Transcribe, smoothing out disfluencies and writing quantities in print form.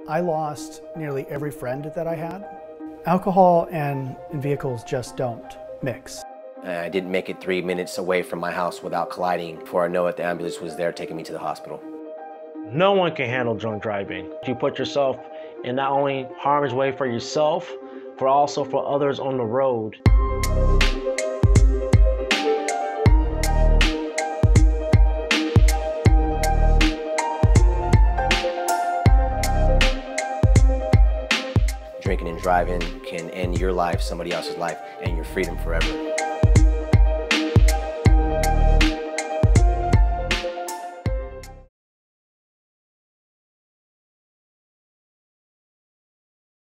I lost nearly every friend that I had. Alcohol and vehicles just don't mix. I didn't make it 3 minutes away from my house without colliding. Before I know it, the ambulance was there taking me to the hospital. No one can handle drunk driving. You put yourself in not only harm's way for yourself, but also for others on the road. Drinking and driving can end your life, somebody else's life, and your freedom forever.